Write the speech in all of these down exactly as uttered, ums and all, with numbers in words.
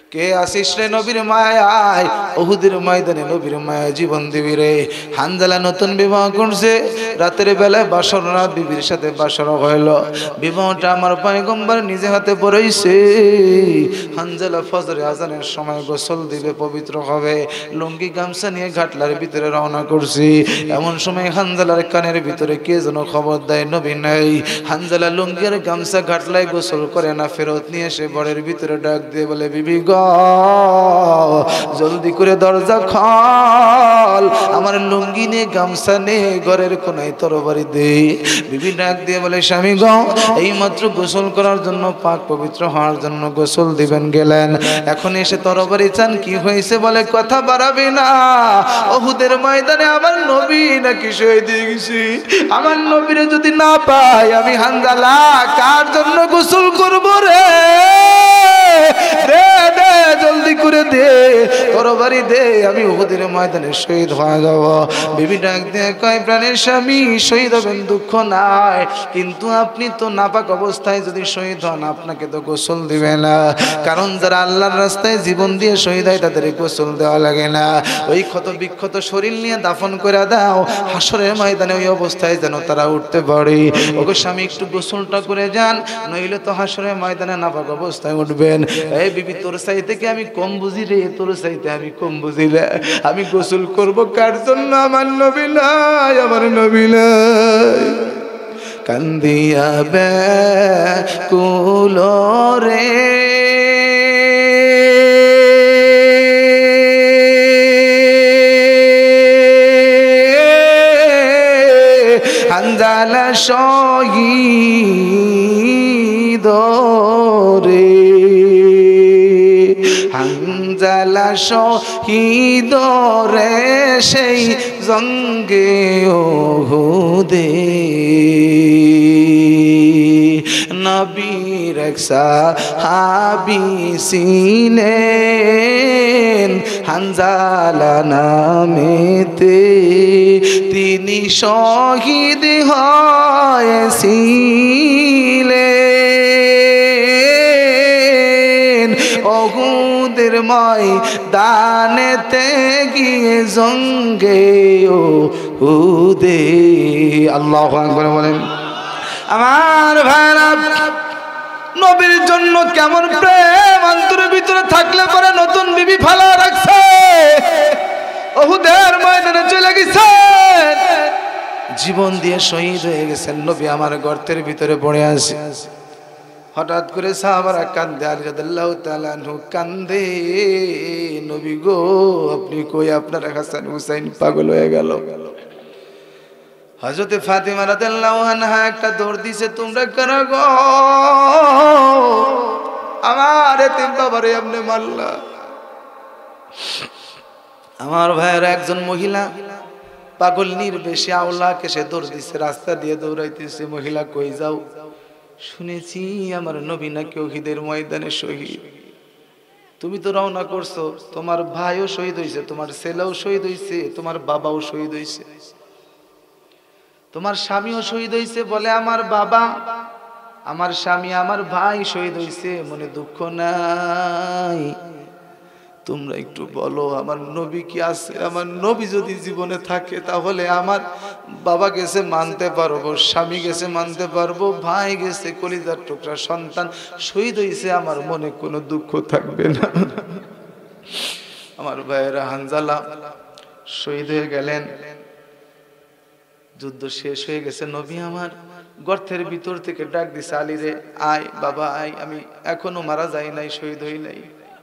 কে আসিস রে নবীর মায়ায়, উহুদের ময়দানে নবীর মায়া জীবন দিবি রে। হানজালা নতুন বিবাহ করছে, রাতের বেলায় বাসর রাত বিবির সাথে বাসর হইল। বিবাহটা আমার পয়গম্বর নিজে হাতে পড়াইছে। হানজালা ফজরে আজানের সময় গোসল দিবে, পবিত্র হবে, লুঙ্গি গামছা নিয়ে ঘাটলার ভিতরে রওনা করছি। এমন সময় হানজালার কানের ভিতরে কে যেন খবর দেয় নবী নাই। হানজালা লুঙ্গির গামছা ঘাটলায় গোসল করে না, ফেরত নিয়ে এসে বরের ভিতরে ডাক দিয়ে বলে, বিবি গ জলদি করে দরজা খোল, আমার লুঙ্গি নে গামছা নে ঘরের কোনায় তরবারি দে। বিবি ডাক দিয়ে বলে, স্বামী গ এই মাত্র গোসল করার জন্য পাক পবিত্র হওয়ার জন্য গোসল দিবেন গেলেন, এখন এসে তরবারি চান, কি হয়েছে? বলে, কথা বাড়াবে না, উহুদের ময়দানে আমার নবী নাকি শহীদ হয়ে গেছে, আমার নবীরে যদি না পাই আমি হানজালা কার জন্য গোসল করব রে? দে দে জলদি করে দে, তরবারি দে, আমি উহুদের ময়দানে শহীদ হয়ে যাব। বিবি ডাক দিয়ে কয়, প্রাণের স্বামী শহীদ হবেন দুঃখ নাই, কিন্তু আপনি তো নাপাক অবস্থায় যদি শহীদ হন আপনাকে তো গোসল দিবে না, কারণ যারা আল্লাহর রাস্তায় জীবন দিয়ে শহীদ হয় তাদের গোসল দেওয়া লাগে না। ওই ক্ষত বিক্ষত শরীর নিয়ে দাফন করে দাও, হাসরের ময়দানে ওই অবস্থায় যেন তারা উঠতে পারে। ওগো স্বামী একটু গোসলটা করে যান, নইলে তো হাসরের ময়দানে নাপাক অবস্থায় উঠবেন। এই বিবি তোর চাইতে কি আমি কম বুঝি রে? তোর চাইতে আমি কম বুঝি না, আমি গোসল করব কার জন্য? আমার নবী নাই, আমার নবী নাই। কান্দিয়া ব্যাকুল রে হানজালা শহীদ রে, হানজালা শহীদ রে সেই জঙ্গে উহুদে। নবীর এক সাহাবী ছিলেন হানজালা নামেতে, তিনি শহীদ হয়েছিলেন উহুদের ময়দানেতে গিয়ে জঙ্গে উহুদে। আল্লাহু আকবার বলেন। আমার ভাইরা, নবীর জন্য কেমন প্রেম অন্তরের ভিতরে থাকলে পরে নতুন বিবি ফালা রাখছে, উহুদের ময়দানে চলে গেছেন, জীবন দিয়ে শহীদ হয়ে গেছেন। নবী আমার গর্তের ভিতরে পড়ে আছে। হঠাৎ করে সাহাবারা কান্দে, আলী রাদিয়াল্লাহু তাআলা আনহু কান্দে, নবী গো আপনি কই? আপনার হাসান হুসাইন পাগল হয়ে গেল। হযরতে ফাতিমা রাদিয়াল্লাহু আনহা একটা দৌড় দিছে, তোমরা কারা গো? আমার এতিম বাবারে আপনি মারলা। আমার ভাইয়ের একজন মহিলা পাগল নির্বেশে আওলাকে সে দৌড় দিছে, রাস্তা দিয়ে দৌড়াইতেছে। মহিলা, কই যাও? শুনেছি আমার নবী নাকি উহুদের ময়দানে শহীদ। তুমি তো রওনা করছো, তোমার ভাইও শহীদ হয়েছে, তোমার ছেলেও শহীদ হয়েছে, তোমার বাবাও শহীদ হয়েছে, তোমার স্বামীও শহীদ হয়েছে। বলে, আমার বাবা, আমার স্বামী, আমার ভাই শহীদ হয়েছে, মনে দুঃখ নাই? তোমরা একটু বলো আমার নবী কি আছে? আমার নবী যদি জীবনে থাকে তাহলে আমার বাবা গেছে মানতে পারবো, স্বামী গেছে মানতে পারবো, ভাই গেছে, কলিজার টুকরা সন্তান শহীদ হয়েছে, আমার মনে কোনো দুঃখ থাকবে না। আমার ভাইয়েরা, হানজালা শহীদ হয়ে গেলেন, যুদ্ধ শেষ হয়ে গেছে। নবী আমার গর্তের ভিতর থেকে ডাক দিছে, আলী রে আয়, বাবা আয়, আমি এখনো মারা যাই নাই, শহীদ হই নাই।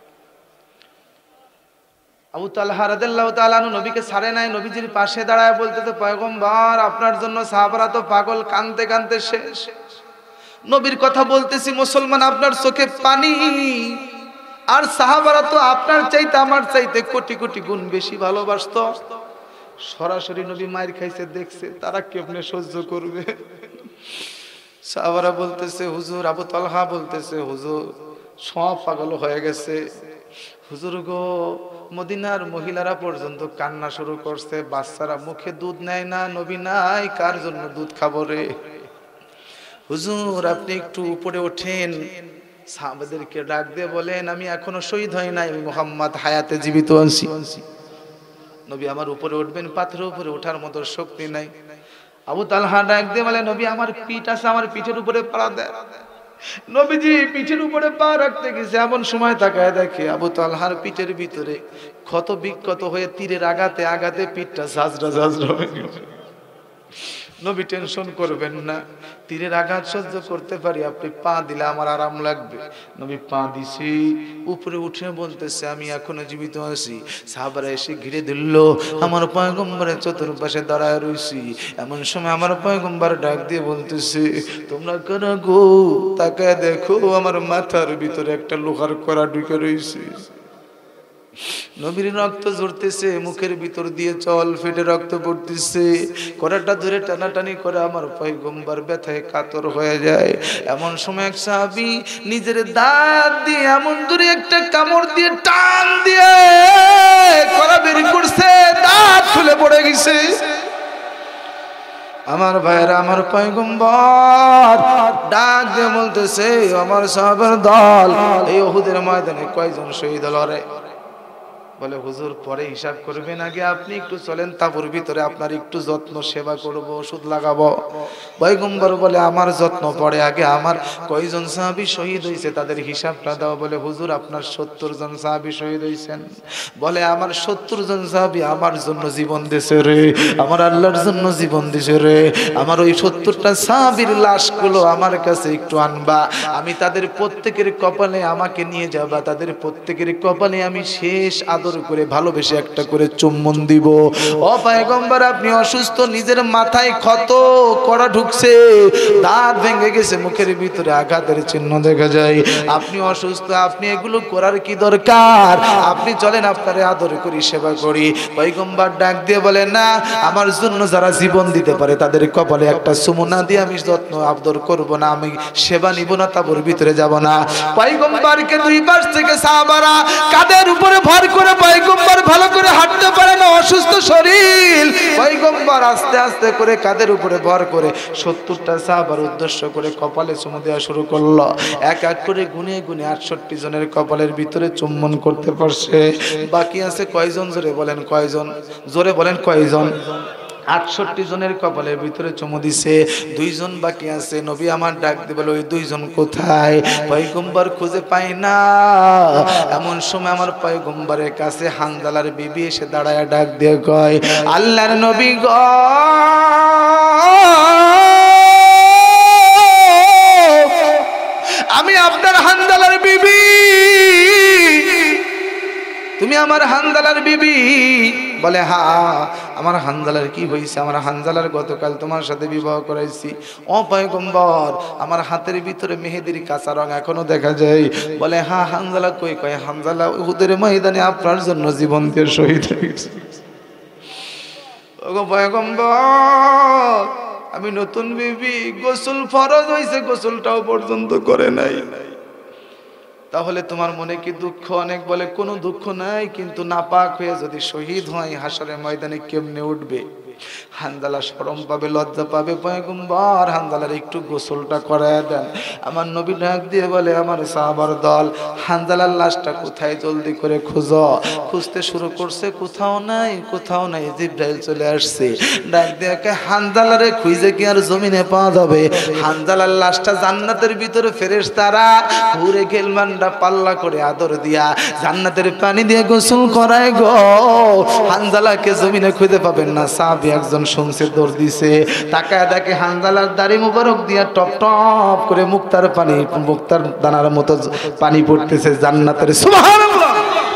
আবু তালহা রাদিয়াল্লাহু তাআলা আনহু নবীকে ছাড়ে নাই, নবীজির পাশে দাঁড়ায় বলতেছে, পয়গম্বর আপনার জন্য সাহাবারা তো পাগল, কানতে কানতে শেষ। নবীর কথা বলতেছি, মুসলমান আপনার চোখে পানি, আর সাহাবারা তো আপনার চাইতে আমার চাইতে কোটি কোটি গুণ বেশি ভালোবাসতো। সরাসরি নবী মায়ের খাইছে, দেখছে, তারা কেমনে সহ্য করবে? সাহাবারা বলতেছে, হুজুর, আবু তালহা বলতেছে, হুজুর সব পাগল হয়ে গেছে। হুজুর গো, মদিনার মহিলারা পর্যন্ত কান্না শুরু করছে, বাচ্চারা মুখে দুধ নেয় না, নবী নাই, কার জন্য দুধ খাবো রে? হুজুর আপনি একটু উপরে ওঠেন, সাহাবাদেরকে ডাক দিয়ে বলেন, আমি এখনো শহীদ হই নাই, মুহাম্মদ হায়াতে জীবিত আছি। নবী আমার উপরে উঠবেন, পাথরের উপরে ওঠার মতো শক্তি নাই। আবু তালহা ডাক দিয়ে বলে, নবী আমার পিঠ আছে, আমার পিঠের উপরে পা দেন। নবীজি পিঠের উপরে পা রাখতে গেছে, এমন সময় তাকায় দেখে আবু তালহার পিঠের ভিতরে ক্ষত বিক্ষত হয়ে তীরের আঘাতে আঘাতে পিঠটা ঝাঁঝরা ঝাঁঝরা হয়ে গেছে। নবী টেনশন করবেন না, তীরের আঘাত সহ্য করতে পারি, আপনি পা দিলে আমার আরাম লাগবে। নবী পা দিছি, উপরে উঠে বলতেছে, আমি এখনো জীবিত আছি। সাহাবারা এসে ঘিরে দিল, আমার পয়গম্বরের চতুর্পাশে দাঁড়ায় রইছি। এমন সময় আমার পয়গম্বর ডাক দিয়ে বলতেছে, তোমরা কারা গো? তাকায় দেখো, আমার মাথার ভিতরে একটা লোহার কড়া ঢুকে রয়েছে। নবীর রক্ত ঝরতেছে, মুখের ভিতর দিয়ে চল ফেটে রক্ত পড়তেছে। কড়াটা ধরে টানাটানি করে আমার পয়গম্বর ব্যথায় কাতর হয়ে যায়। এমন সময় এক সাহাবী নিজের দাঁত দিয়ে এমন দূরে একটা কামড় দিয়ে টান দিয়ে কড়া বের করছে, দাঁত খুলে পড়ে গেছে। আমার ভাইরা, আমার পয়গম্বর ডাক দিয়ে বলতেছে, আমার সাহাবার দল এই উহুদের ময়দানে কয়জন শহীদ হলো রে? বলে, হুজুর পরে হিসাব করবেন, আগে আপনি একটু চলেন, তাবুর ভিতরে আপনার একটু যত্ন সেবা করব, ওষুধ লাগাবো। পয়গম্বর বলে, আমার যত্ন পড়ে, আগে আমার কয়জন সাহাবী শহীদ হয়েছে তাদের হিসাবটা দাও। বলে, হুজুর আপনার সত্তর জন সাহাবী শহীদ হয়েছেন। বলে, আমার সত্তর জন সাহাবী আমার জন্য জীবন দিয়েছে রে, আমার আল্লাহর জন্য জীবন দিয়েছে রে। আমার ওই সত্তরটা সাহাবীর লাশগুলো আমার কাছে একটু আনবা, আমি তাদের প্রত্যেকের কপালে আমাকে নিয়ে যাবা, তাদের প্রত্যেকের কপালে আমি শেষ আদর করে ভালোবেসে একটা করে চুম্বন দিব। ও পয়গম্বর, আপনি অসুস্থ, নিজের মাথায় ক্ষত কড়া ঢুকছে, দাঁত ভেঙে গেছে, মুখের ভিতরে আঘাতের চিহ্ন দেখা যায়, আপনি অসুস্থ, আপনি এগুলো করার কি দরকার? আপনি চলেন, আপনারে আদর করি, সেবা করি। পয়গম্বর ডাক দিয়ে বলে, না, আমার জন্য যারা জীবন দিতে পারে তাদের কপালে একটা চুমু না দিয়ে আমি যত্ন আদর করব না, আমি সেবা নিব না, তাবুর ভিতরে যাব না। পয়গম্বরকে দুই পাশ থেকে সাহাবারা কাঁধের উপরে ভর করে, পয়গম্বর ভালো করে হাঁটতে পারে না, অসুস্থ শরীর। পয়গম্বর আস্তে আস্তে করে কাঁধের উপরে ভর করে সত্তরটা সাহাবার উদ্দেশ্য করে কপালে চুমু দেওয়া শুরু করলো। এক এক করে গুনে গুনে আটষট্টি জনের কপালের ভিতরে চুম্বন করতে পারছে। বাকি আছে কয়জন? জোরে বলেন কয়জন? জোরে বলেন কয়জন? আটষট্টি জনের কপালের ভিতরে চুমু দিছে, দুইজন বাকি আছে। নবী আমার ডাক দিয়ে বলে, ওই দুইজন কোথায়? পয়গম্বর খুঁজে পায় না। এমন সময় আমার পয়গম্বরের কাছে হানজালার বিবি এসে দাঁড়ায় ডাক দিয়ে কয়, আল্লাহর নবী গো, আমি আপনার হানজালার বিবি। তুমি আমার হানজালার বিবি? বলে, হ্যাঁ। আমার হানজালার কি হয়েছে? আমার হানজালার গতকাল তোমার সাথে বিবাহ করাইছি। ও পয়গম্বর, আমার হাতের ভিতরে মেহেদির কাঁচা রং এখনো দেখা যায়। বলে, হ্যাঁ। হানজালা কই? কয়, হানজালা উহুদের ময়দানে আপনার জন্য জীবন দিয়ে শহীদ হয়েছে। ওগো পয়গম্বর, আমি নতুন বিবি, গোসল ফরজ হয়েছে, গোসলটাও পর্যন্ত করে নাই। তাহলে তোমার মনে কি দুঃখ? অনেক বলে, কোনো দুঃখ নাই, কিন্তু নাপাক হয়ে যদি শহীদ হয় হাসরের ময়দানে কেমনে উঠবে? হানজালা শরম পাবে, লজ্জা পাবে। পয়গম্বর হানজালার একটু গোসলটা করায় দেন। আমার নবী ডাক দিয়ে বলে, আমার সাহাবার দল, হানজালার লাশটা কোথায়? জলদি করে খুঁজো। খুঁজতে শুরু করছে, কোথাও নাই, কোথাও নাই। জিবরাইল চলে আসছে, ডাক দিয়ে, হানজালারে খুঁজে কি আর জমিনে পাওয়া যাবে? হানজালার লাশটা জান্নাতের ভিতরে ফেরেশতারা হুরে গেলমানরা পাল্লা করে আদর দিয়া জান্নাতের পানি দিয়ে গোসল করায় গো। হানজালাকে জমিনে খুঁজে পাবেন না। সাহাবী একজন শুনছে, দৌড় দিছে, তাকায় দেখে হানজালার দাড়ি মুবারক দিয়া টপ টপ করে মুক্তার পানি, মুক্তার দানার মতো পানি পড়তেছে জান্নাতের। সুবহানাল্লাহ।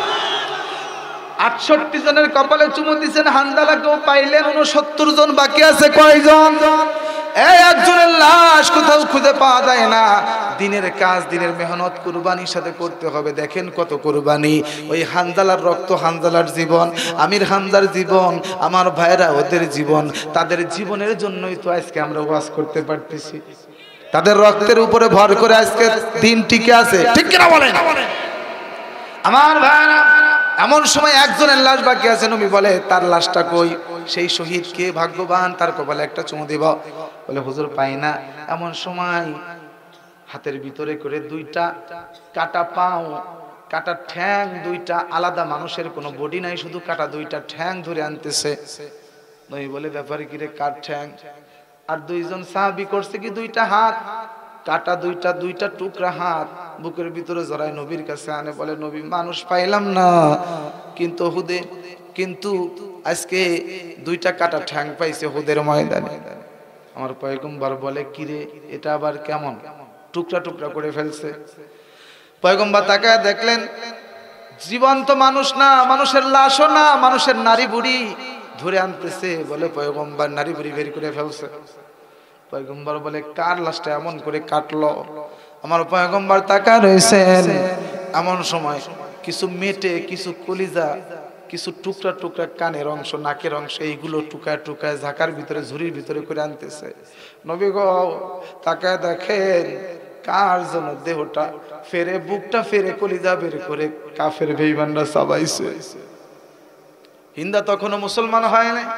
আটষট্টি জনের কপালে চুমু দিচ্ছেন, হানজালাকেও পাইলেন, উনসত্তর জন বাকি আছে। কয়জন? এই একজনের লাশ কোথাও খুঁজে পাওয়া যায় না। দিনের কাজ, দিনের মেহনত কুরবানির সাথে করতে হবে। দেখেন কত কুরবানি। ওই হানজালার রক্ত, হানজালার জীবন, আমির হামজার জীবন, আমার ভাইরা ওদের জীবন, তাদের জীবনের জন্যই তো আজকে আমরা ওয়াজ করতে পারতেছি। তাদের রক্তের উপরে ভর করে আজকে দিন টিকে আছে, ঠিক কিনা বলেন? আমার ভাইরা, এমন সময় একজনের লাশ বাকি আছে। নবী বলে, তার লাশটা কই? সেই শহীদ কে? ভাগ্যবান, তার কপালে একটা চুমু দিব। বলে, হুজুর পাই না। এমন সময় হাতের ভিতরে করে দুইটা কাটা পাও, কাটা ঠ্যাং দুইটা, আলাদা মানুষের কোনো বডি নাই, শুধু কাটা দুইটা ঠ্যাং ধরে আনতেছে। নবী বলে ব্যাপারে কি রে, কার ঠ্যাং? আর দুইজন সাহাবী করছে কি দুইটা হাত কাটা, দুইটা দুইটা টুকরা হাত বুকের ভিতরে জড়ায় নবীর কাছে আনে, বলে নবী মানুষ পাইলাম না, কিন্তু হুদে কিন্তু আজকে দুইটা কাটা ঠ্যাং পাইছে হুদের ময়দানে। আমার পয়গম্বর বলে কিরে এটা আবার কেমন, টুকরা টুকরা করে ফেলছে। পয়গম্বর তাকায় দেখলেন জীবন্ত মানুষ না, মানুষের লাশও না, মানুষের নারী বুড়ি ধরে আনতেছে। বলে পয়গম্বর নারী বুড়ি বের করে ফেলছে। পয়গম্বর বলে কার লাশটা এমন করে কাটলো? আমার পয়গম্বর তাকায় রয়েছেন। এমন সময় কিছু মেটে, কিছু কলিজা, কিছু টুকরা টুকরা কানের অংশ, নাকের অংশ, এইগুলো টুকায় টুকায় ঝাঁকার ভিতরে ঝুড়ির ভিতরে করে আনতেছে। নবী গো তাকায় দেখেন কার জন্য দেহটা ফেরে, বুকটা ফেরে কলিজা বের করে কাফের বেঈমানরা চাবাইছে। হিন্দা তখনও মুসলমান হয় নাই।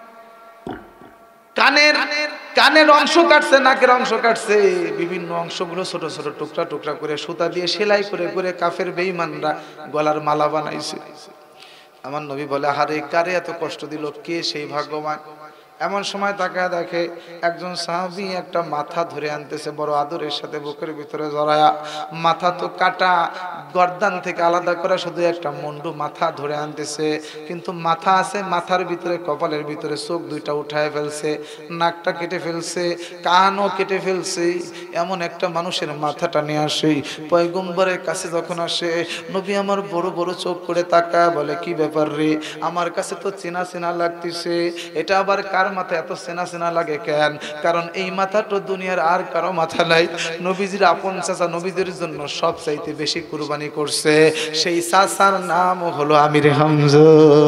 কানের কানের অংশ কাটছে, নাকের অংশ কাটছে, বিভিন্ন অংশগুলো ছোট ছোট টুকরা টুকরা করে সুতা দিয়ে সেলাই করে করে কাফের বেঈমানরা গলার মালা বানাইছে। আমার নবী বলে হারে কারে এত কষ্ট দিল, কে সেই ভাগ্যবান? এমন সময় তাকায় দেখে একজন সাহাবী একটা মাথা ধরে আনতেছে বড় আদরের সাথে বুকের ভিতরে জড়ায়া। মাথা তো কাটা, গর্দান থেকে আলাদা করা, শুধু একটা মুন্ডু মাথা ধরে আনতেছে। কিন্তু মাথা আছে, মাথার ভিতরে কপালের ভিতরে চোখ দুইটা উঠায় ফেলছে, নাকটা কেটে ফেলছে, কানও কেটে ফেলছে। এমন একটা মানুষের মাথাটা নিয়ে আসে পয়গম্বরের কাছে যখন আসে, নবী আমার বড় বড় চোখ করে তাকায় বলে কি ব্যাপার রে, আমার কাছে তো চেনা চেনা লাগতেছে, এটা আবার কার মাথা এত চেনা চেনা লাগে কেন? কারণ এই মাথা তো দুনিয়ার আর কারো মাথা নাই। নবীজির আপন চাচা নবীদের জন্য সব চাইতে বেশি কুরবানি করছে, সেই চাচার নাম হলো আমির হামজা।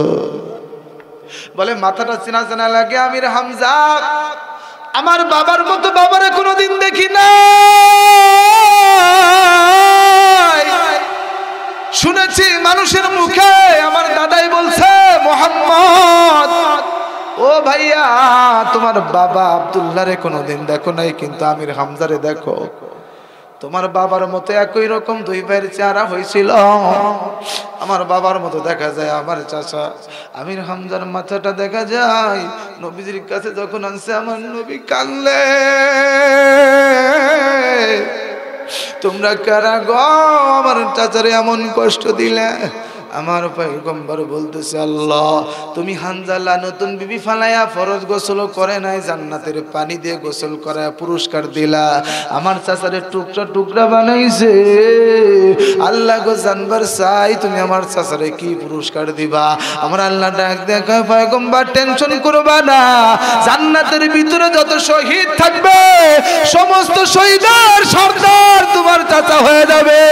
বলে মাথাটা চেনা চেনা লাগে আমির হামজা। আমার বাবার মতো বাবারে কোনোদিন দেখি না, শুনেছি মানুষের মুখে, আমার দাদাই বলছে মোহাম্মদ ও ভাইয়া তোমার বাবা আব্দুল্লাহরে কোনোদিন দেখো নাই, কিন্তু আমির হামজারে দেখো। তোমার বাবার মতো একই রকম দুই ভাইয়ের চেহারা হয়েছিল, আমার বাবার মতো দেখা যায় আমার চাচা। আমির হামজার মাথাটা দেখা যায়। নবীজির কাছে যখন আনছে আমার নবী কানলে, তোমরা কারা গো আমার চাচারে এমন কষ্ট দিলে? আমার পয়গম্বর বলতেছে আল্লাহ তুমি হানজালা নতুন বিবি ফালাইয়া ফরজ গোসল করে নাই, জান্নাতের পানি দিয়ে গোসল করায় পুরস্কার দিলা, আমার চাচারে টুকরা টুকরা বানাইছে। আল্লাহ গো জানবার চাই তুমি আমার চাচারে কি পুরস্কার দিবা? আমার আল্লাহ ডাক দেখা পয়গম্বর টেনশন করবা না, জান্নাতের ভিতরে যত শহীদ থাকবে সমস্ত শহীদের সর্দার তোমার চাচা হয়ে যাবে।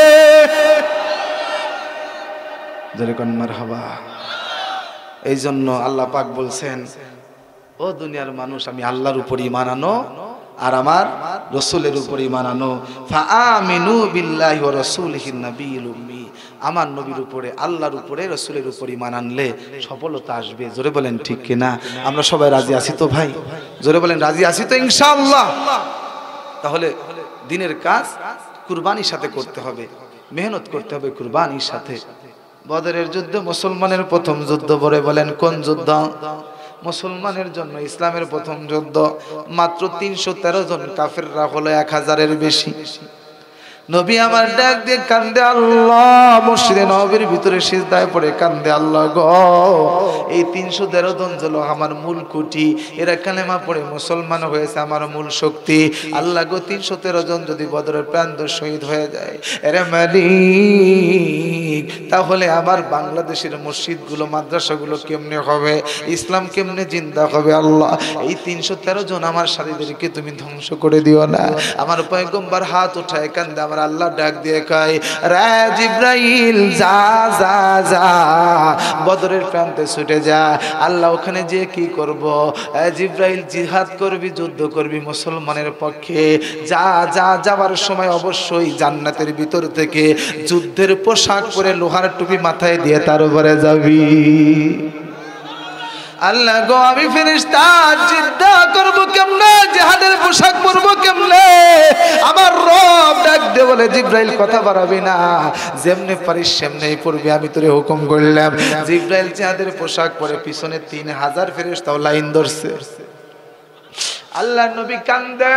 মারহাবা। এই জন্য আল্লাহ পাক বলছেন ও দুনিয়ার মানুষ আমি আল্লাহর উপর ঈমান আনো আর আমার রাসূলের উপর ঈমান আনো। ফাআমিনু বিল্লাহি ওয়া রাসূলিহিন নাবিয়্যিল উম্মি, আমার নবীর উপরে আল্লাহর উপরে রাসূলের উপর ঈমান আনলে সফলতা আসবে। জোরে বলেন ঠিক কি না? আমরা সবাই রাজি আছি তো ভাই? জোরে বলেন রাজি আছি তো ইনশাআল্লাহ? তাহলে দিনের কাজ কুরবানির সাথে করতে হবে, মেহনত করতে হবে কুরবানির সাথে। বদরের যুদ্ধ মুসলমানের প্রথম যুদ্ধ, বলে বলেন কোন যুদ্ধ? মুসলমানের জন্য ইসলামের প্রথম যুদ্ধ। মাত্র তিনশো তেরো জন কাফেররা হলো এক হাজারের বেশি। নবী আমার ডাক দিয়ে কান্দে আল্লাহ, মসজিদে নববীর ভিতরে সিজদায় পড়ে কান্দে আল্লাহ গো এই তিনশো তেরো জন হলো আমার মূল খুঁটি, এরা কালেমা পড়ে মুসলমান হয়েছে আমার মূল শক্তি। আল্লাহ গো তিনশো তেরো জন যদি বদরের প্রান্ত শহীদ হয়ে যায় এরে মালিক, তাহলে আমার বাংলাদেশের মসজিদগুলো মাদ্রাসাগুলো কেমনে হবে, ইসলাম কেমনে জিন্দা হবে? আল্লাহ এই তিনশো তেরো জন আমার সাথীদেরকে তুমি ধ্বংস করে দিও না। আমার পয়গম্বর হাত উঠায় কান্দে, আমার আল্লাহ ডাক দিয়ে কয় রে জিবরাইল যা যা যা বদরের প্রান্তে ছুটে যা। আল্লাহ ওখানে যে কি করব? জিবরাইল জিহাদ করবি, যুদ্ধ করবি মুসলমানের পক্ষে। যা যা যাওয়ার সময় অবশ্যই জান্নাতের ভিতর থেকে যুদ্ধের পোশাক পরে লোহার টুপি মাথায় দিয়ে তার উপরে যাবি। আল্লাহ গো আমি ফেরেশতা জিদ্দা করব কেমনে, জিহাদের পোশাক পরবো কেমনে? আমার রব ডাক দে বলে জিব্রাইল কথা বাড়াবি না, যেমনে পারিস সেমনেই পড়বি, আমি তোরে হুকুম করলাম। জিব্রাইল জিহাদের পোশাক পরে পিছনে তিন হাজার ফেরেশতাও লাইন ধরছে। আল্লাহ নবী কান্দে,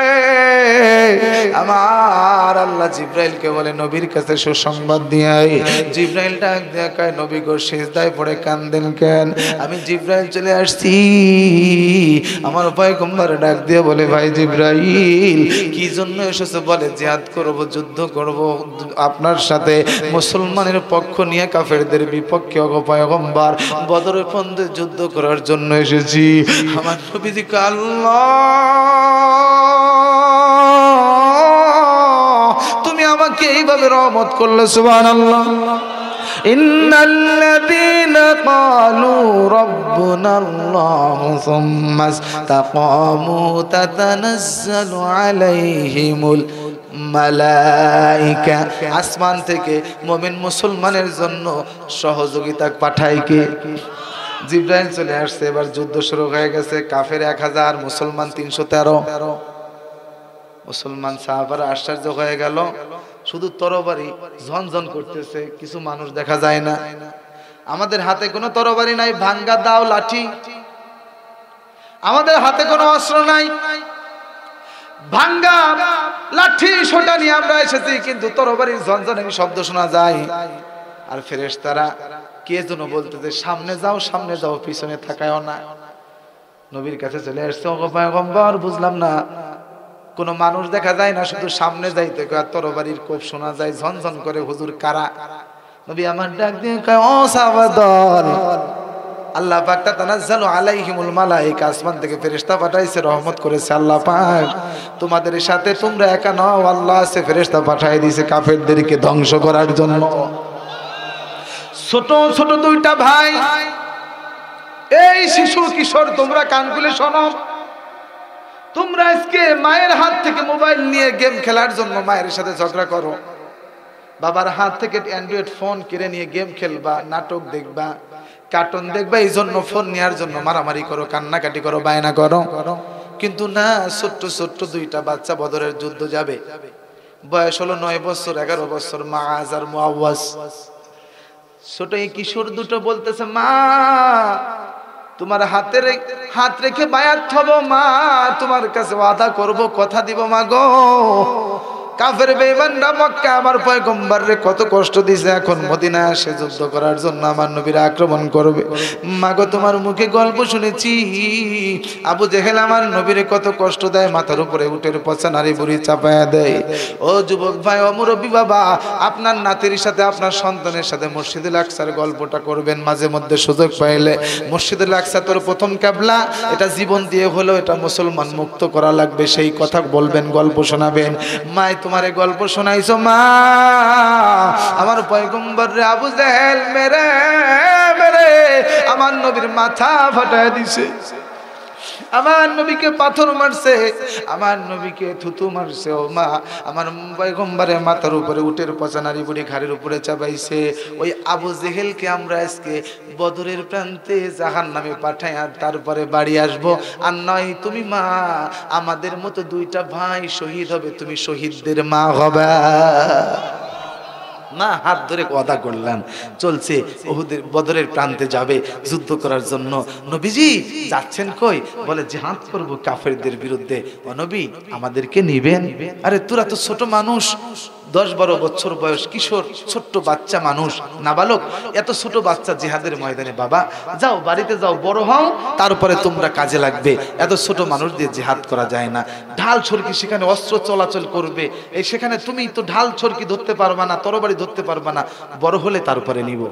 আমার আল্লাহ জিব্রাইলকে বলে নবীর কাছে সুসংবাদ দিয়ে। জিব্রাইল ডাক দিয়ে কয় নবী গো সিজদায় পড়ে কান্দেন কেন? আমি জিব্রাইল চলে আসছি। আমার পয়গম্বর ডাক দিয়ে বলে ভাই জিব্রাইল কি জন্য এসেছে? বলে জিহাদ করব, যুদ্ধ করব আপনার সাথে, মুসলমানের পক্ষ নিয়ে কাফেরদের বিপক্ষে। ওগো পয়গম্বর বদরের পন্থে যুদ্ধ করার জন্য এসেছি। আমার নবীজি কয় আল্লাহ তুমি আমাকে এইভাবে রহমত করলে, সুবহানাল্লাহ। ইন্নাল্লাযীনা ক্বালু রাব্বুনাল্লাহু সুম্মা ইসতাকামু তাতানাজ্জালু আলাইহিমুল মালাইকা। আসমান থেকে মুমিন মুসলমানের জন্য সহযোগিতা পাঠায় কে? জিব্রাইল চলে আসছে। এবার যুদ্ধ শুরু হয়ে গেছে। কাফের এক হাজার, মুসলমান তিনশো তেরো। মুসলমান সাহাবারা আশ্চর্য হয়ে গেল, শুধু তরবারি ঝনঝন করতেছে, কিছু মানুষ দেখা যায় না। আমাদের হাতে কোনো তরবারি নাই, ভাঙ্গা দাও লাঠি। আমাদের হাতে কোনো অস্ত্র নাই, ভাঙ্গা লাঠি সোটা নিয়ে আমরা এসেছি, কিন্তু তরবারির ঝনঝনের শব্দ শোনা যায়। আর ফেরেশতারা কে যেন বলতেছে সামনে যাও, সামনে যাও, পিছনে তাকায়ও না। নবীর কাছে চলে আসছে, ওগো পয়গম্বর বুঝলাম না, কোনো মানুষ দেখা যায় না, শুধু সামনে যাইতে কয় তরবারির কোপ শোনা যায় ঝনঝন করে। হুজুর কারা? নবী আমার ডাক দিয়ে কয় ও সাহাবাদল, আল্লাহ পাক তানাজ্জালু আলাইহিমুল মালাইকা, আসমান থেকে ফেরেশতা পাঠাইছে, রহমত করেছে আল্লাহ পাক। তোমাদের সাথে তোমরা একা নও, আল্লাহ আছে ফেরেশতা পাঠাই দিয়েছে কাফেরদেরকে ধ্বংস করার জন্য। ছোট ছোট দুইটা ভাই, এই শিশু কিশোর, তোমরা কান খুলে শোনো। তোমরা আজকে মায়ের হাত থেকে মোবাইল নিয়ে গেম খেলার জন্য মায়ের সাথে ঝগড়া করো, বাবার হাত থেকে অ্যান্ড্রয়েড ফোন কিনে নিয়ে গেম খেলবা, নাটক দেখবা, কার্টুন দেখবা, এই জন্য ফোন নেওয়ার জন্য মারামারি করো, কান্নাকাটি করো, বায়না করো। কিন্তু না, ছোট্ট ছোট্ট দুইটা বাচ্চা বদরের যুদ্ধ যাবে, বয়স হলো নয় বছর এগারো বছর, মাআজ আর মুআওয়াজ। ছোট এই কিশোর দুটো বলতেছে মা তোমার হাতে হাত রেখে বায়াত হব, মা তোমার কাছে ওয়াদা করব, কথা দিব মা গো। কাফের বেঈমানরা মক্কা আমার পয়গম্বররে কত কষ্ট দিয়েছে, এখন মদিনা আসে যুদ্ধ করার জন্য আমার নবীর আক্রমণ করবে। মা গো তোমার মুখে গল্প শুনেছি, আবু জেহেল আমার নবীরে কত কষ্ট দেয়, মাথার উপরে উটের পচা নারী বুড়ি চাপায়া দেয়। ও যুবক ভাই, ও মুরব্বী বাবা, আপনার নাতির সাথে আপনার সন্তানের সাথে মসজিদুল আকসার গল্পটা করবেন মাঝে মধ্যে সুযোগ পাইলে। মসজিদুল আকসা তোর প্রথম কিবলা, এটা জীবন দিয়ে হলো এটা মুসলমান মুক্ত করা লাগবে, সেই কথা বলবেন, গল্প শোনাবেন। মাই তোমারে গল্প শোনাইছো মা, আমার পয়গম্বর রে আবু জেহেল মেরে মেরে আমার নবীর মাথা ফাটায় দিছে, আমার নবীকে পাথর মারছে, আমার নবীকে থুতু মারছে। ও মা, আমার পয়গম্বরের মাথার উপরে উটের পচা নারী বুড়ি ঘাড়ের উপরে চাপাইছে। ওই আবু জেহেলকে আমরা আজকে বদরের প্রান্তে জাহান্নামে পাঠাই, আর তারপরে বাড়ি আসবো। আর নয় তুমি মা, আমাদের মতো দুইটা ভাই শহীদ হবে, তুমি শহীদদের মা হবে। মা হাত ধরে ওয়াদা করলেন, চলছে উহুদের বদরের প্রান্তে যাবে যুদ্ধ করার জন্য। নবীজি যাচ্ছেন কই? বলে জিহাদ করব কাফেরদের বিরুদ্ধে। ও নবী আমাদেরকে নিবেন? আরে তোরা তো ছোট মানুষ, দশ বারো বছর বয়স, কিশোর ছোট্ট বাচ্চা মানুষ, নাবালক, এত ছোট বাচ্চা জিহাদের ময়দানে। বাবা যাও বাড়িতে যাও, বড় হও, তারপরে তোমরা কাজে লাগবে। এত ছোট মানুষ দিয়ে জিহাদ করা যায় না। ঢাল ছড়কি সেখানে অস্ত্র চলাচল করবে, এই সেখানে তুমি তো ঢাল ছড়কি ধরতে পারবা না, তরবারি ধরতে পারবা না, বড় হলে তারপরে নিব।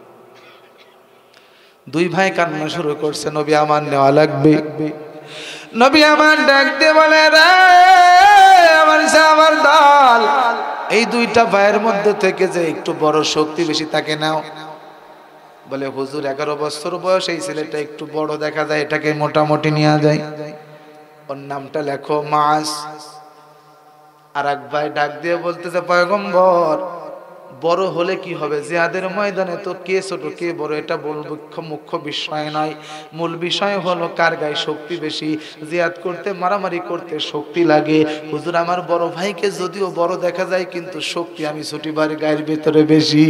দুই ভাই কান্না শুরু করছে, নবী আমার নেওয়া লাগবে। নবী আমার ডাক দিয়ে বলে রে আমার আমার দল, এই দুইটা ভাইয়ের মধ্যে থেকে যে একটু বড় শক্তি বেশি তাকে নাও। বলে হুজুর এগারো বছর বয়স, এই ছেলেটা একটু বড় দেখা যায়, এটাকে মোটামুটি নিয়ে যায়। ওর নামটা লেখো মাস। আর এক ভাই ডাক দিয়ে বলতেছে পয়গম্বর বড় হলে কি হবে, জিহাদের ময়দানে তো কে ছোট কে বড় এটা বলবো মুখ্য বিষয় নয়। মূল বিষয় হলো কার গায়ে শক্তি বেশি। জিহাদ করতে মারামারি করতে শক্তি লাগে। হুজুর আমার বড় ভাইকে যদিও বড় দেখা যায় কিন্তু শক্তি আমি ছোটি ভাইয়ের গায়ের ভিতরে বেশি।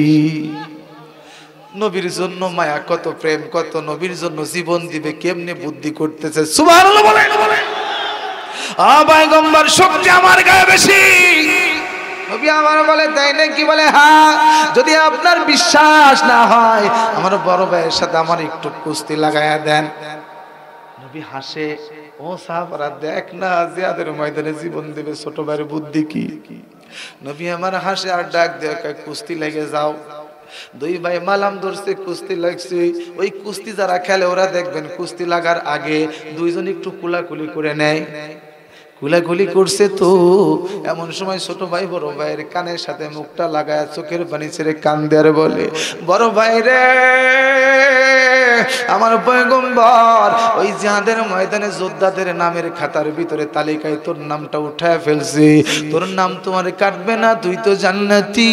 নবীর জন্য মায়া কত, প্রেম কত, নবীর জন্য জীবন দিবে কেমনে বুদ্ধি করতেছে। সুবহানাল্লাহ বলেন। আ পয়গম্বর শক্তি আমার গায়ে বেশি। নবী আমার বলে তাই নাকি? বলে হ্যাঁ। যদি আপনার বিশ্বাস না হয় আমার বড় ভাইয়ের সাথে আমার একটু কুস্তি লাগায়া দেন। নবী হাসে, ও সাহাবারা দেখ না জিহাদের ময়দানে জীবন দেবে ছোট ভাইয়ের বুদ্ধি কি। নবী আমার হাসে আর ডাক দিয়ে কুস্তি লেগে যাও। দুই ভাই মালাম ধরছে, কুস্তি লাগছে। ওই কুস্তি যারা খেলে ওরা দেখবেন কুস্তি লাগার আগে দুইজন একটু কুলাকুলি করে নেয়। কুলাকুলি করছে তো এমন সময় ছোট ভাই বড় ভাইয়ের কানের সাথে মুখটা লাগায় চোখের পানি ছেড়ে কান দেয়ার বলে, বড় ভাই রে আমার পয়গম্বর ওই জিহাদের ময়দানে যোদ্ধাদের নামের খাতার ভিতরে তালিকায় তোর নামটা উঠায় ফেলছি। তোর নাম তোমার কাটবে না, তুই তো জান্নাতি।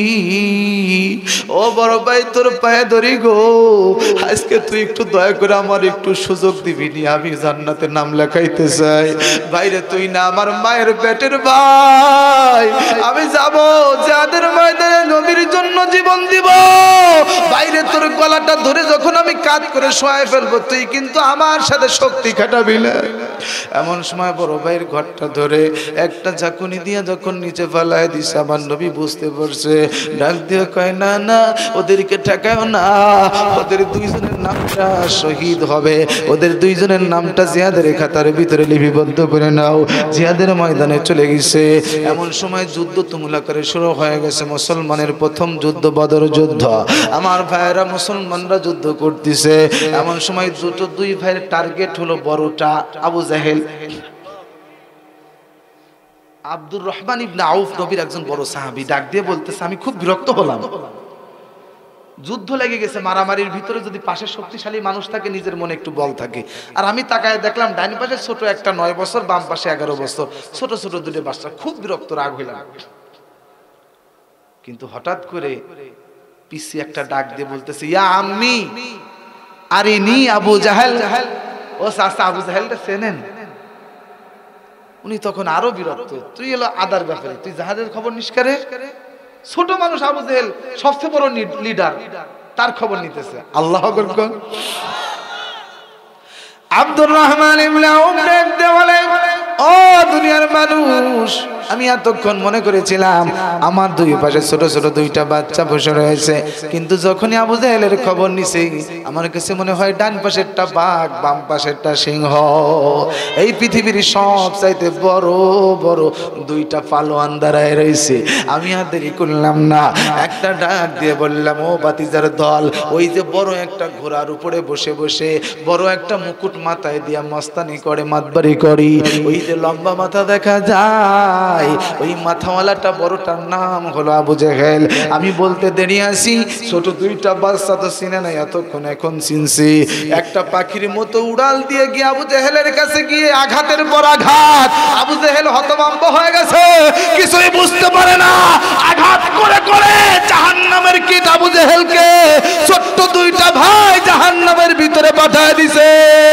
ও বড় ভাই তোর পায়ে ধরি গো, আজকে তুই একটু দয়া করে আমার একটু সুযোগ দিবি নি, আমি জান্নাতে নাম লেখাইতে চাই। বাইরে তুই না আমার মায়ের পেটের ভাই, আমি যাব জিহাদের ময়দানে নবীর জন্য জীবন দিব। বাইরে তোর গলাটা ধরে যখন আমি কাজ করে শোয়ায় ফেলবো তুই কিন্তু আমার সাথে শক্তি খাটাবি না। এমন সময় বড় ভাইয়ের ঘরটা ধরে একটা ঝাঁকুনি দিয়ে যখন নিচে ফেলায় দিছে আমার নবী বুঝতে পারছে। ডাক দিয়ে কয় না না ওদেরকে ঠেকাও না, ওদের দুইজনের নামটা শহীদ হবে, ওদের দুইজনের নামটা জিহাদের খাতার ভিতরে লিপিবদ্ধ করে নাও। জিহাদের ময়দানে চলে গেছে। এমন সময় যুদ্ধ তুমুলা করে শুরু হয়ে গেছে মুসলমানের প্রথম যুদ্ধ বদর যুদ্ধ। আমার ভাইয়েরা মুসলমানরা যুদ্ধ করতেছে। এমন সময় দুটো দুই ভাইয়ের টার্গেট হলো বড়টা আবু জাহেল। আব্দুর রহমান ইবনে আউফ নবীর একজন বড় সাহাবী ডাক দিয়ে বলতেছে আমি খুব বিরক্ত হলাম। যুদ্ধ লেগে গেছে, মারামারির ভিতরে যদি পাশে শক্তিশালী মানুষ থাকে নিজের মনে একটু বল থাকে। আর আমি তাকায় দেখলাম ডাইন পাশে ছোট একটা নয় বছর, বাম পাশে এগারো বছর, ছোট ছোট দুটো বাচ্চা। খুব বিরক্ত, রাগ হইলাম। কিন্তু হঠাৎ করে পিসি একটা ডাক দিয়ে বলতেছে ইয়া আম্মি আরিনি আবু জাহেল। ও চাচা আবু জাহেলটা চেনেন? উনি তখন আরো বিরক্ত, তুই এলো আদার ব্যাপারে, তুই জাহাজের খবর নিস করে? ছোট মানুষ আবু জাহেল সবচেয়ে বড় লিডার, তার খবর নিতেছে। আল্লাহু আকবার। আব্দুর রহমান ইবনে আউফ দেখতে বলে ও দুনিয়ার মানুষ, আমি এতক্ষণ মনে করেছিলাম আমার দুই পাশে ছোট ছোট দুইটা বাচ্চা বসে রয়েছে, কিন্তু যখনই আবু জাহেলের খবর নিছি আমার কাছে মনে হয় ডান পাশেরটা বাঘ বাম পাশেরটা সিংহ। এই পৃথিবীর সব চাইতে বড় বড় দুইটা পালোয়ান দাঁড়ায় রয়েছে। আমি আর দেরি করলাম না, একটা ডাক দিয়ে বললাম ও বাতিজার দল, ওই যে বড় একটা ঘোড়ার উপরে বসে বসে বড় একটা মুকুট মাথায় দিয়া মস্তানি করে মাতবাড়ি করি, ওই যে লম্বা মাথা দেখা যায় ওই মাথাওয়ালাটা বড়টার নাম হলো আবু জাহেল। আমি বলতে দেরি আসি, ছোট দুইটা বাচ্চা তো চিনে নাই এতক্ষণ, এখন চিনছি। একটা পাখির মতো উড়াল দিয়ে গিয়ে আবু জাহেলের কাছে গিয়ে আঘাতের পর আঘাত। আবু জাহেল হতভম্ব হয়ে গেছে, কিছুই বুঝতে পারে না। আঘাত করে করে জাহান্নামের কীট আবু জাহেলকে ছোট্ট দুইটা ভাই জাহান্নামের ভিতরে পাঠিয়ে দিছে।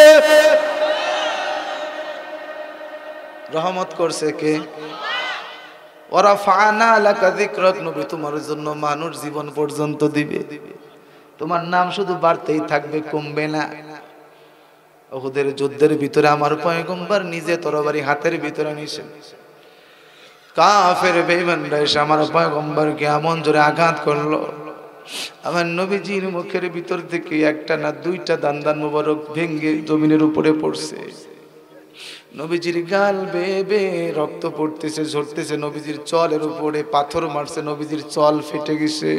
রহমত করছে কে? ওরা ফানা লাকা যিকরাক, নবী তোমার জন্য মানুষ জীবন পর্যন্ত দিবে, তোমার নাম শুধু বাড়তেই থাকবে, কমবে না। উহুদের যুদ্ধের ভিতরে আমার পয়গম্বর নিজে তরবারি হাতের ভিতরে নিছেন। কাফের বেঈমানরা এসে আমার পয়গম্বরকে এমন জোরে আঘাত করলো, আমার নবীজির মুখের ভিতর থেকে একটা না দুইটা দান দান মোবারক ভেঙে জমিনের উপরে পড়ছে। নবীজির গাল বেয়ে বেয়ে রক্ত পড়তেছে, ঝরতেছে। নবীজির চলের উপরে পাথর মারছে, নবীজির চল ফেটে গেছে।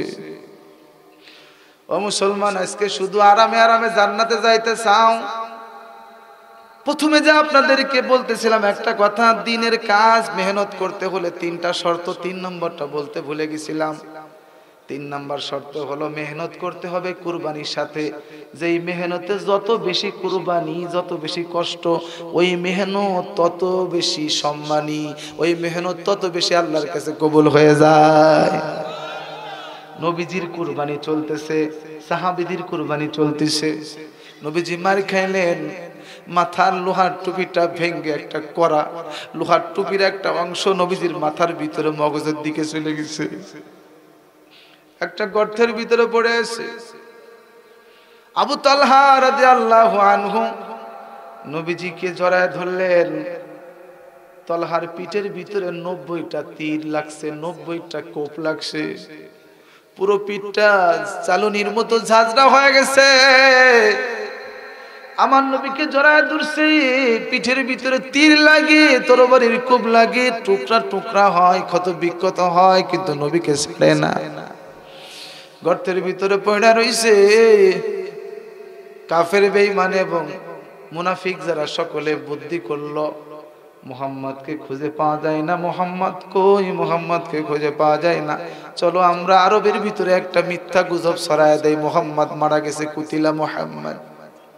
ও মুসলমান, আজকে শুধু আরামে আরামে জান্নাতে যাইতে চাও? প্রথমে যে আপনাদেরকে বলতেছিলাম একটা কথা, দিনের কাজ মেহনত করতে হলে তিনটা শর্ত, তিন নম্বরটা বলতে ভুলে গেছিলাম। তিন নম্বর শর্ত হলো মেহনত করতে হবে কুরবানির সাথে। যেই মেহনতে যত বেশি কুরবানি, যত বেশি কষ্ট, ওই মেহনত তত বেশি সম্মানী, ওই মেহনত তত বেশি আল্লাহর কাছে কবুল হয়ে যায়। নবীজির কুরবানি চলতেছে, সাহাবীদের কুরবানি চলতেছে। নবীজি মার খাইলেন, মাথার লোহার টুপিটা ভেঙে একটা করা লোহার টুপির একটা অংশ নবীজির মাথার ভিতরে মগজের দিকে চলে গেছে, একটা গর্তের ভিতরে পড়ে আছে। আবু তালহা রাদিয়াল্লাহু আনহু নবীজিকে জড়ায় ধরলেন। তলহার পিঠের ভিতরে নব্বইটা তীর লাগছে, নব্বইটা কোপ লাগছে, পুরো পিঠটা চালুনির মতো ঝাঁঝরা হয়ে গেছে। আমার নবীকে জড়ায় ধরছে, পিঠের ভিতরে তীর লাগে, তরবারির কোপ লাগে, টুকরা টুকরা হয়, ক্ষত বিক্ষত হয়, কিন্তু নবীকে ছেড়ে না। গর্তের ভিতরে পড়া রইছে। কাফের বেঈমান এবং মুনাফিক যারা সকলে বুদ্ধি করলো, মুহাম্মদকে খুঁজে পাওয়া যায় না, মুহাম্মদ কই, মুহাম্মদকে খুঁজে পাওয়া যায় না, চলো আমরা আরবের ভিতরে একটা মিথ্যা গুজব ছড়ায় দেই, মুহাম্মদ মারা গেছে, কুতিলা মুহাম্মদ।